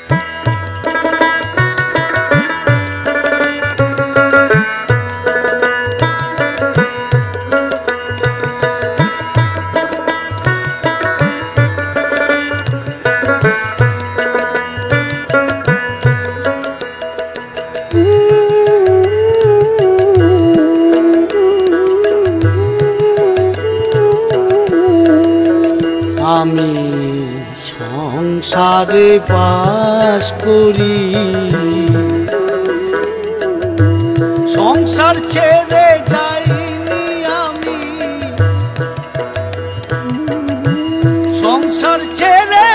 আমি সংসারে বাস করি, সংসার ছেড়ে যাইনি আমি, সংসার ছেড়ে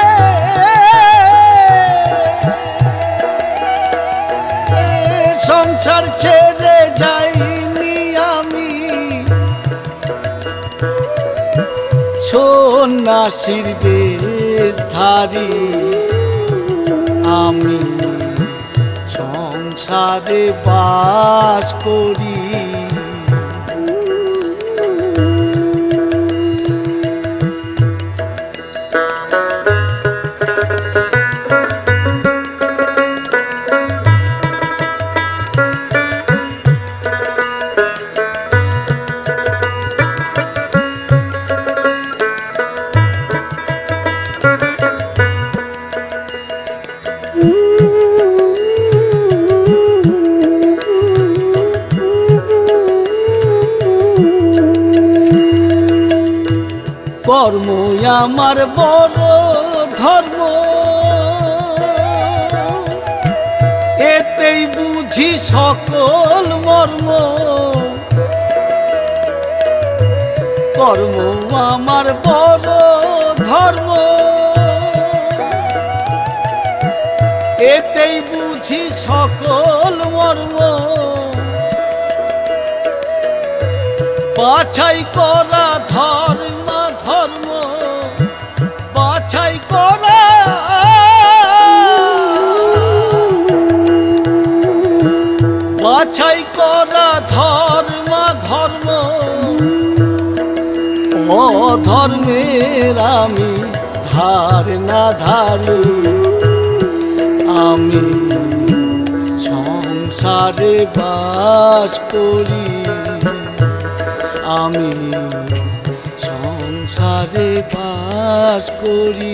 সংসার ছেড়ে যাইনি আমি, সন্ন্যাসীর বেশধারী আমি সংসারে বাস করি। কর্ম আমার বড় ধর্ম, এতেই বুঝি সকল মর্ম। কর্ম আমার বড় ধর্ম, এতেই বুঝি সকল মর্ম। বাছাই করা ধর্ম ধর্ম, বাছাই করা বাছাই করা ধর্ম ধর্ম। অধর্মের আমি ধার না ধারি, আমি সংসারে বাস করি, আমি সংসারে বাস করি।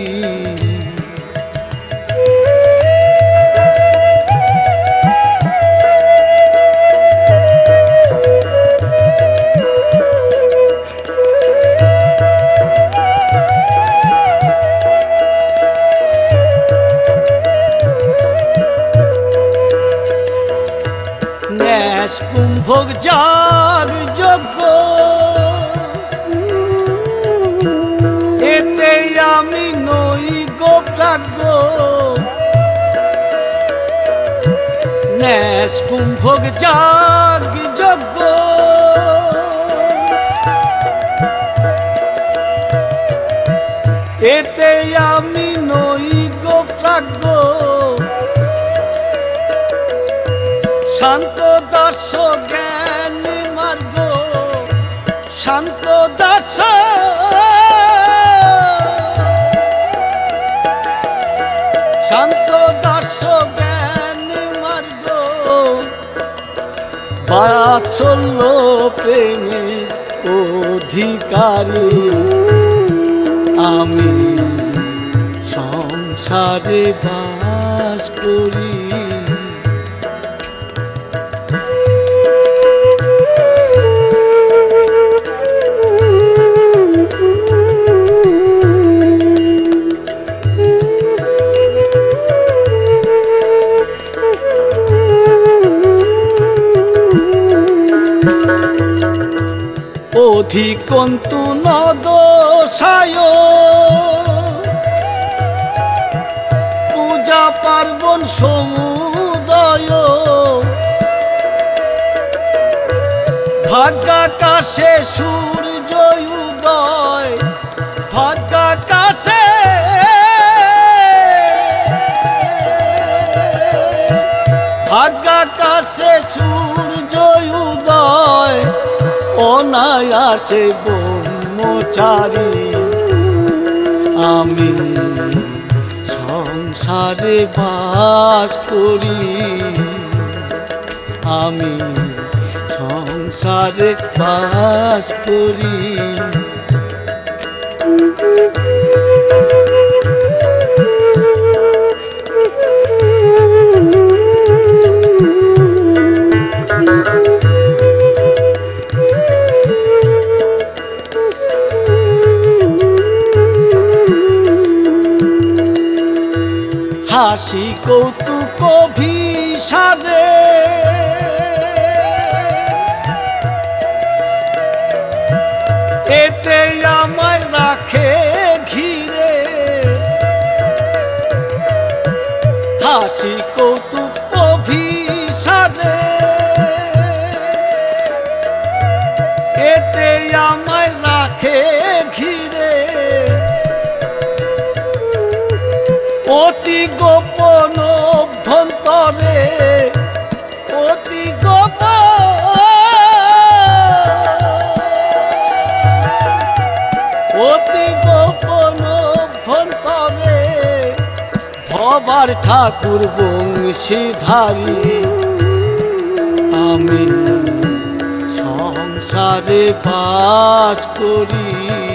ন্যাস কুম্ভোগ যাগ যজ্ঞ, এতে আমি নই গো প্রাজ্ঞ। ন্যাস কুম্ভোগ যাগ যজ্ঞ, এতে আমি নই গো প্রাজ্ঞ। শান্ত দাস জ্ঞান মার্গ, শান্ত দাস শান্ত দাস জ্ঞান মার্গ। বাৎসল্য প্রেমের অধিকারী, আমি সংসারে বাস করি। অধিকন্তু নদশায়, পূজা পার্বণ সমুদয়। ভাগ্যাকাশে সূর্য উদয়, ভাগ্যাকাশে ভাগ্যাকাশে সূর্য উদয়। অনায়াসে ব্রহ্মচারী, আমি সংসার সংসারে বাস করি, আমি সংসারে বাস করি। হাসি কৌতুক অভিসারে এতে আমায় রাখে ঘিরে, হাসি কৌতুক অভিসারে এতে আমায় রাখে ঘিরে, অতি গোপন অভ্যন্তরে, অতি গোপন, অতি গোপন অভ্যন্তরে ভবার ঠাকুর বংশীধারী, আমি সংসারে বাস করি।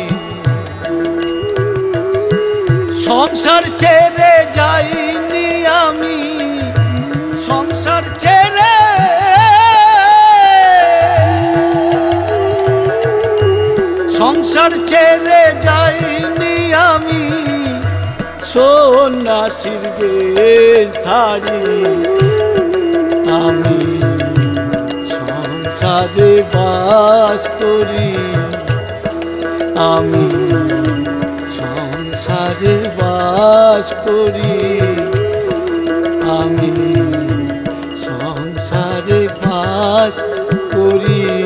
সংসার ছেড়ে যাইনি আমি, সংসার ছেড়ে, সংসার ছেড়ে যাইনি আমি, সন্ন্যাসীর বেশধারী, আমি সংসারে বাস করি, আমি সংসারে বাস করি, আমি সংসারে বাস করি।